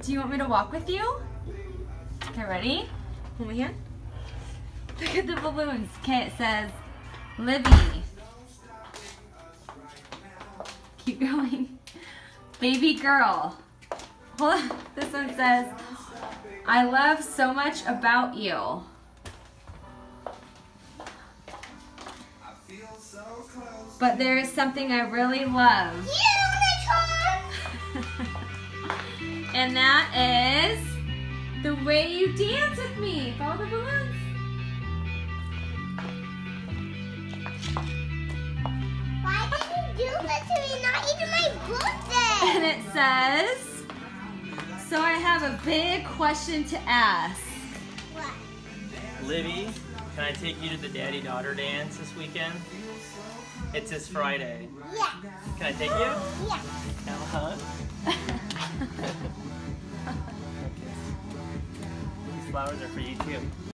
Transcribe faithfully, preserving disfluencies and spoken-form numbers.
Do you want me to walk with you? Okay, ready? Hold my hand. Look at the balloons. Okay, it says, Libby. Keep going. Baby girl. Hold on. This one says, I love so much about you. But there is something I really love. And that is the way you dance with me. Follow the balloons. Why did you do this to me? Not even my birthday. And it says, so I have a big question to ask. What? Libby, can I take you to the daddy-daughter dance this weekend? It's this Friday. Yeah. Can I take you? Yeah. Uh-huh. These flowers are for you too.